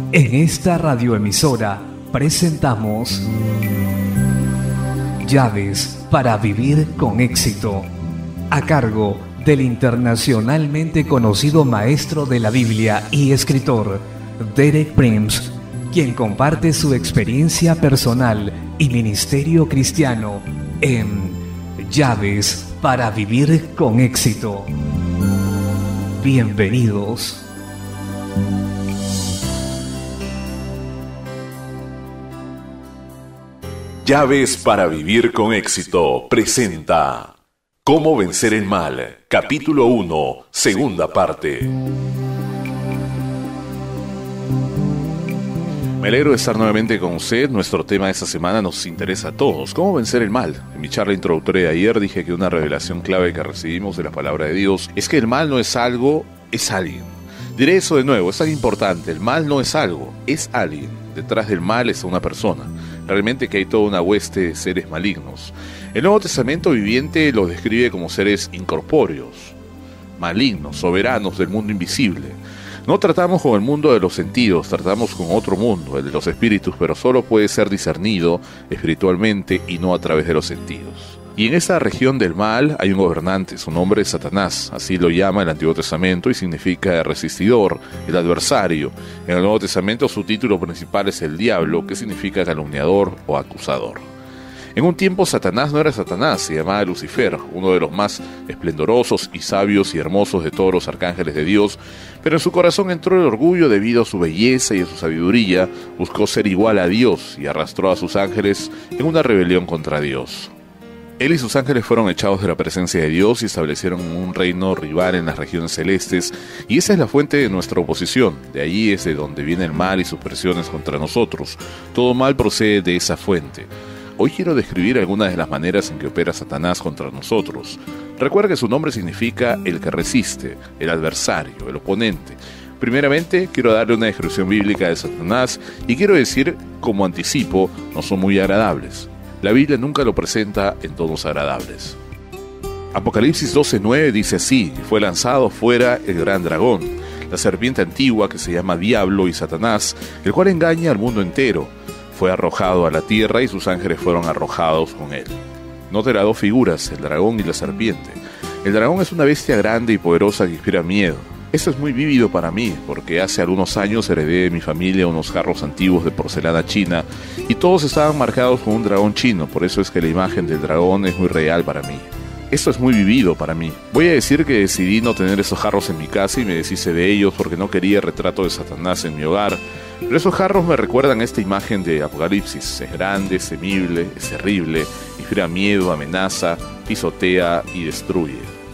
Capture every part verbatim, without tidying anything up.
En esta radioemisora presentamos Llaves para vivir con éxito, a cargo del internacionalmente conocido maestro de la Biblia y escritor Derek Prince, quien comparte su experiencia personal y ministerio cristiano en Llaves para vivir con éxito. Bienvenidos. Llaves para vivir con éxito presenta Cómo vencer el mal, capítulo uno, segunda parte. Me alegro de estar nuevamente con usted. Nuestro tema de esta semana nos interesa a todos. ¿Cómo vencer el mal? En mi charla introductoria de ayer dije que una revelación clave que recibimos de la palabra de Dios es que el mal no es algo, es alguien. Diré eso de nuevo, es tan importante. El mal no es algo, es alguien. Detrás del mal está una persona. Realmente que hay toda una hueste de seres malignos. El Nuevo Testamento viviente los describe como seres incorpóreos, malignos, soberanos del mundo invisible. No tratamos con el mundo de los sentidos, tratamos con otro mundo, el de los espíritus, pero solo puede ser discernido espiritualmente y no a través de los sentidos. Y en esa región del mal hay un gobernante, su nombre es Satanás, así lo llama el Antiguo Testamento y significa resistidor, el adversario. En el Nuevo Testamento su título principal es el diablo, que significa calumniador o acusador. En un tiempo Satanás no era Satanás, se llamaba Lucifer, uno de los más esplendorosos y sabios y hermosos de todos los arcángeles de Dios, pero en su corazón entró el orgullo debido a su belleza y a su sabiduría, buscó ser igual a Dios y arrastró a sus ángeles en una rebelión contra Dios. Él y sus ángeles fueron echados de la presencia de Dios y establecieron un reino rival en las regiones celestes, y esa es la fuente de nuestra oposición. De allí es de donde viene el mal y sus presiones contra nosotros. Todo mal procede de esa fuente. Hoy quiero describir algunas de las maneras en que opera Satanás contra nosotros. Recuerda que su nombre significa el que resiste, el adversario, el oponente. Primeramente, quiero darle una descripción bíblica de Satanás y quiero decir, como anticipo, no son muy agradables. La Biblia nunca lo presenta en tonos agradables. Apocalipsis doce nueve dice así: fue lanzado fuera el gran dragón, la serpiente antigua que se llama Diablo y Satanás, el cual engaña al mundo entero. Fue arrojado a la tierra y sus ángeles fueron arrojados con él. Note las dos figuras, el dragón y la serpiente. El dragón es una bestia grande y poderosa que inspira miedo. Esto es muy vívido para mí, porque hace algunos años heredé de mi familia unos jarros antiguos de porcelana china y todos estaban marcados con un dragón chino, por eso es que la imagen del dragón es muy real para mí. Esto es muy vivido para mí. Voy a decir que decidí no tener esos jarros en mi casa y me deshice de ellos porque no quería el retrato de Satanás en mi hogar, pero esos jarros me recuerdan esta imagen de Apocalipsis. Es grande, es temible, es terrible, inspira miedo, amenaza, pisotea y destruye.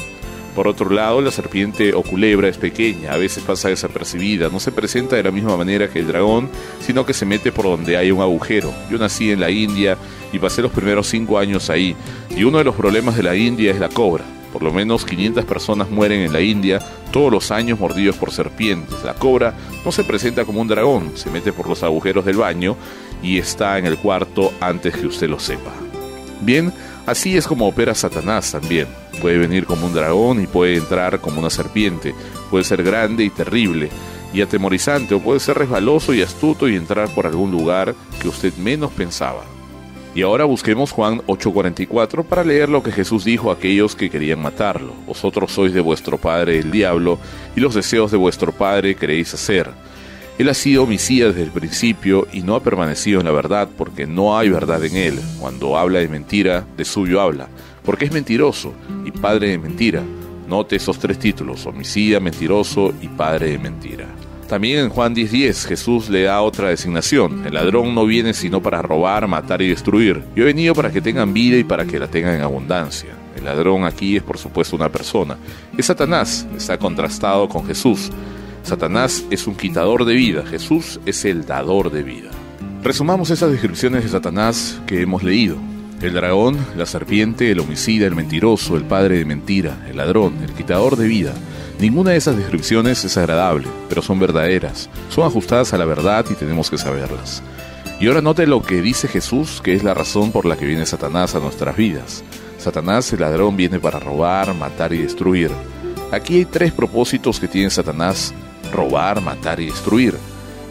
Por otro lado, la serpiente o culebra es pequeña, a veces pasa desapercibida, no se presenta de la misma manera que el dragón, sino que se mete por donde hay un agujero. Yo nací en la India y pasé los primeros cinco años ahí, y uno de los problemas de la India es la cobra. Por lo menos quinientas personas mueren en la India todos los años mordidos por serpientes. La cobra no se presenta como un dragón, se mete por los agujeros del baño y está en el cuarto antes que usted lo sepa. Bien, así es como opera Satanás también. Puede venir como un dragón y puede entrar como una serpiente. Puede ser grande y terrible y atemorizante, o puede ser resbaloso y astuto y entrar por algún lugar que usted menos pensaba. Y ahora busquemos Juan ocho cuarenta y cuatro para leer lo que Jesús dijo a aquellos que querían matarlo. Vosotros sois de vuestro padre el diablo, y los deseos de vuestro padre queréis hacer. Él ha sido homicida desde el principio y no ha permanecido en la verdad, porque no hay verdad en él. Cuando habla de mentira, de suyo habla, porque es mentiroso y padre de mentira. Note esos tres títulos: homicida, mentiroso y padre de mentira. También en Juan diez diez Jesús le da otra designación: el ladrón no viene sino para robar, matar y destruir. Yo he venido para que tengan vida y para que la tengan en abundancia. El ladrón aquí es por supuesto una persona. Es Satanás, está contrastado con Jesús. Satanás es un quitador de vida, Jesús es el dador de vida. Resumamos esas descripciones de Satanás que hemos leído. El dragón, la serpiente, el homicida, el mentiroso, el padre de mentira, el ladrón, el quitador de vida. Ninguna de esas descripciones es agradable, pero son verdaderas, son ajustadas a la verdad y tenemos que saberlas. Y ahora note lo que dice Jesús, que es la razón por la que viene Satanás a nuestras vidas. Satanás, el ladrón, viene para robar, matar y destruir. Aquí hay tres propósitos que tiene Satanás: robar, matar y destruir.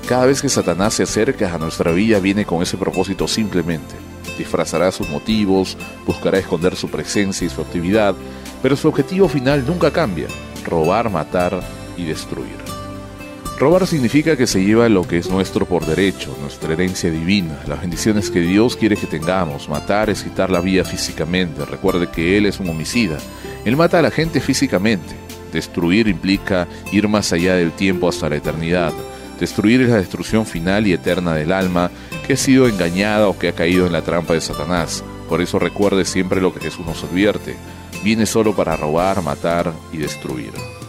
Cada vez que Satanás se acerca a nuestra vida viene con ese propósito simplemente. Disfrazará sus motivos, buscará esconder su presencia y su actividad, pero su objetivo final nunca cambia: robar, matar y destruir. Robar significa que se lleva lo que es nuestro por derecho, nuestra herencia divina, las bendiciones que Dios quiere que tengamos. Matar es quitar la vida físicamente. Recuerde que Él es un homicida. Él mata a la gente físicamente. Destruir implica ir más allá del tiempo hasta la eternidad. Destruir es la destrucción final y eterna del alma que ha sido engañada o que ha caído en la trampa de Satanás. Por eso recuerde siempre lo que Jesús nos advierte: viene solo para robar, matar y destruir.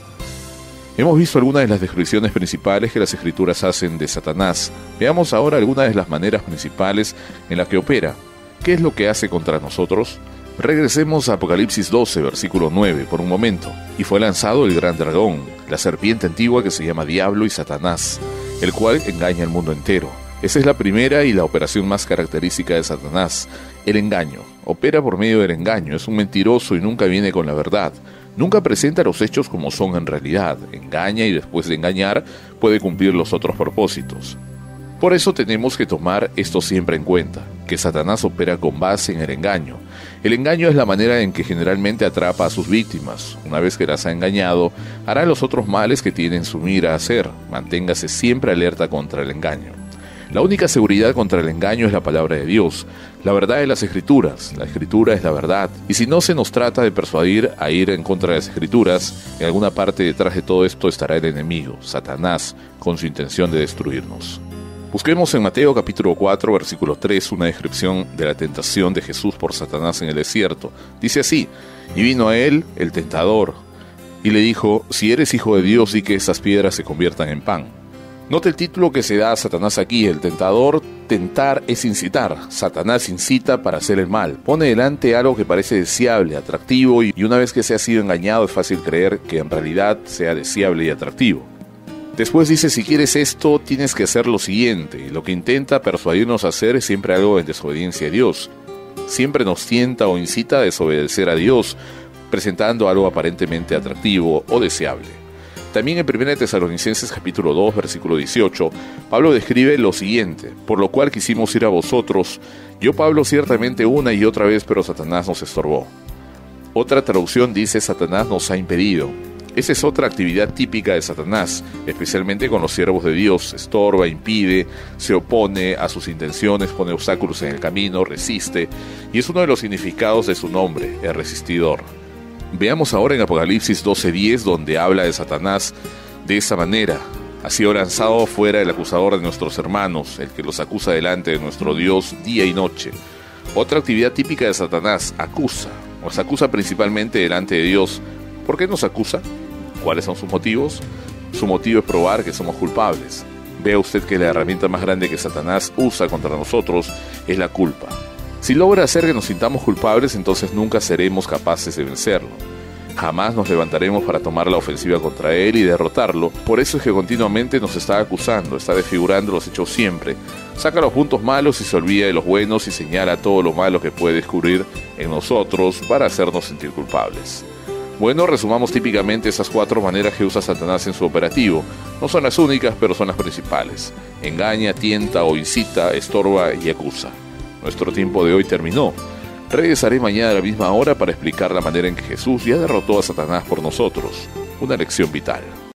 Hemos visto algunas de las descripciones principales que las Escrituras hacen de Satanás. Veamos ahora algunas de las maneras principales en las que opera. ¿Qué es lo que hace contra nosotros? Regresemos a Apocalipsis doce, versículo nueve, por un momento. Y fue lanzado el gran dragón, la serpiente antigua que se llama Diablo y Satanás, el cual engaña al mundo entero. Esa es la primera y la operación más característica de Satanás: el engaño. Opera por medio del engaño. Es un mentiroso y nunca viene con la verdad. Nunca presenta los hechos como son en realidad. Engaña y después de engañar puede cumplir los otros propósitos. Por eso tenemos que tomar esto siempre en cuenta, que Satanás opera con base en el engaño. El engaño es la manera en que generalmente atrapa a sus víctimas. Una vez que las ha engañado, hará los otros males que tiene en su mira hacer. Manténgase siempre alerta contra el engaño. La única seguridad contra el engaño es la palabra de Dios, la verdad de las Escrituras. La Escritura es la verdad. Y si no se nos trata de persuadir a ir en contra de las Escrituras, en alguna parte detrás de todo esto estará el enemigo, Satanás, con su intención de destruirnos. Busquemos en Mateo capítulo cuatro, versículo tres, una descripción de la tentación de Jesús por Satanás en el desierto. Dice así: y vino a él el tentador, y le dijo: si eres hijo de Dios, di que esas piedras se conviertan en pan. Note el título que se da a Satanás aquí: el tentador. Tentar es incitar. Satanás incita para hacer el mal. Pone delante algo que parece deseable, atractivo, y una vez que se ha sido engañado es fácil creer que en realidad sea deseable y atractivo. Después dice: si quieres esto, tienes que hacer lo siguiente. Y lo que intenta persuadirnos a hacer es siempre algo en desobediencia a Dios. Siempre nos tienta o incita a desobedecer a Dios, presentando algo aparentemente atractivo o deseable. También en primera de Tesalonicenses capítulo dos, versículo dieciocho, Pablo describe lo siguiente: por lo cual quisimos ir a vosotros, yo Pablo ciertamente una y otra vez, pero Satanás nos estorbó. Otra traducción dice: Satanás nos ha impedido. Esa es otra actividad típica de Satanás, especialmente con los siervos de Dios. Estorba, impide, se opone a sus intenciones, pone obstáculos en el camino, resiste, y es uno de los significados de su nombre, el resistidor. Veamos ahora en Apocalipsis doce diez, donde habla de Satanás de esa manera: ha sido lanzado fuera el acusador de nuestros hermanos, el que los acusa delante de nuestro Dios día y noche. Otra actividad típica de Satanás: acusa. Nos acusa principalmente delante de Dios. ¿Por qué nos acusa? ¿Cuáles son sus motivos? Su motivo es probar que somos culpables. Vea usted que la herramienta más grande que Satanás usa contra nosotros es la culpa. Si logra hacer que nos sintamos culpables, entonces nunca seremos capaces de vencerlo. Jamás nos levantaremos para tomar la ofensiva contra él y derrotarlo. Por eso es que continuamente nos está acusando, está desfigurando los hechos siempre. Saca los puntos malos y se olvida de los buenos y señala todo lo malo que puede descubrir en nosotros para hacernos sentir culpables. Bueno, resumamos típicamente esas cuatro maneras que usa Satanás en su operativo. No son las únicas, pero son las principales: engaña, tienta o incita, estorba y acusa. Nuestro tiempo de hoy terminó. Regresaré mañana a la misma hora para explicar la manera en que Jesús ya derrotó a Satanás por nosotros. Una lección vital.